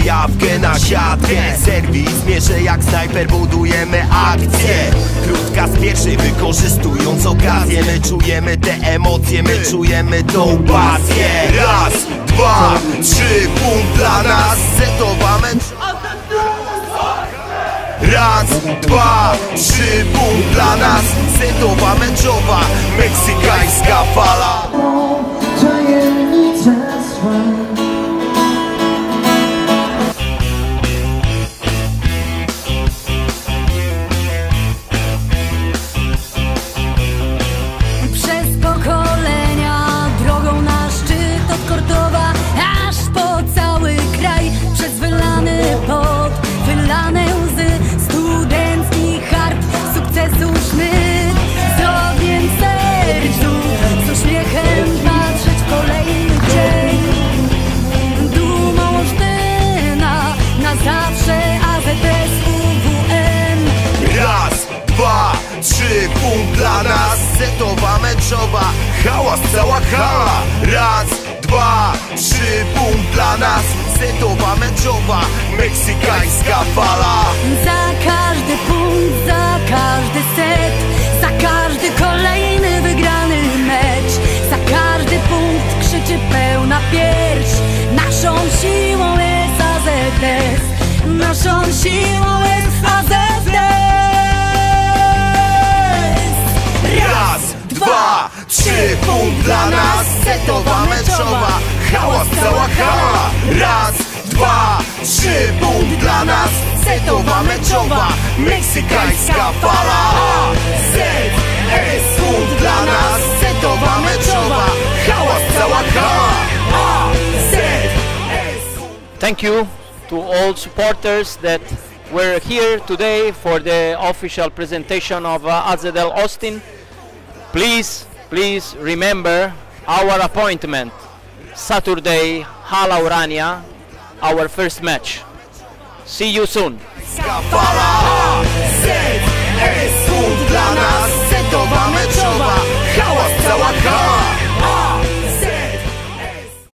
zajawkę na siatkę. Serwis mierzę jak snajper, budujemy akcję. Krótka z pierwszej, wykorzystując okazję. My czujemy te emocje, my czujemy tą pasję. Raz, dwa, trzy, punkt dla nas. Setowa mecz. Raz, dwa, trzy, punkt dla nas. Setowa meczowa, meksykańska fala. Przez pokolenia drogą na szczyt od Kordowa aż po cały kraj. Przez wylany pot, wylane łzy, studencki harp, sukcesu sznyt. Z ogniem w sercu, z uśmiechem patrzeć w kolejny dzień. Dumą Olsztyna, na zawsze AZS UWM. Raz, dwa, trzy, punkt dla nas. Setowa meczowa, hałas, cała hala. Raz, dwa, trzy, punkt dla nas. Setowa meczowa, meksykańska fala. Za każdy punkt, za każdy set, za każdy kolejny wygrany mecz, za każdy punkt krzyczy pełna pierś. Naszą siłą jest AZS, naszą siłą jest AZS. Raz, dwa, trzy, punkt dla nas. Setowa meczowa, hałas, cała hala. Raz, dwa, trzy, punkt dla nas. Setowa meczowa, meksykańska fala. AZS, punkt dla nas. Setowa meczowa, hałas, cała hala. AZS. Thank you to all supporters that were here today for the official presentation of AZL Austin. Please remember our appointment Saturday, Hala Urania, our first match. See you soon. AZS, punkt dla nas.